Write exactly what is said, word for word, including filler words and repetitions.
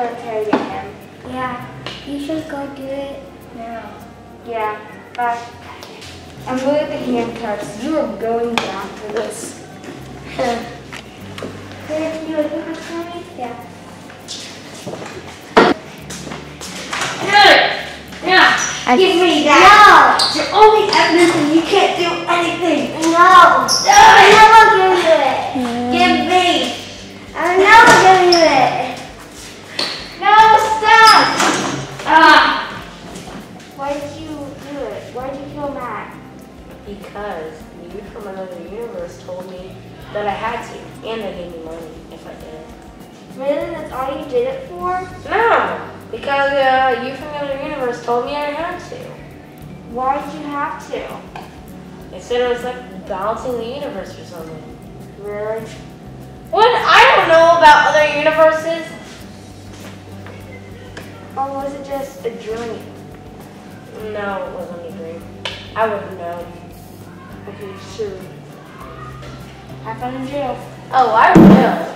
start carrying him. Yeah, you should go do it now. Yeah, bye. I'm going at the handcuffs. You are going down for this. Here, you want to for me? Yeah. Yeah. Give me that. No. It's your only evidence and you can't do anything. No. I'm never giving you it. Give me. I'm never giving you it. No, stop! Ah! Why did you do it? Why did you kill Matt? Because you from another universe told me that I had to, and they gave me money if I did it. Really? That's all you did it for? No, because uh, you from another universe told me I had to. Why did you have to? They said it was like balancing the universe or something. Really? What? I don't know about other universes. Or was it just a dream? No, it wasn't a dream. I would have known. Okay, sure. Have fun in jail. Oh, I will.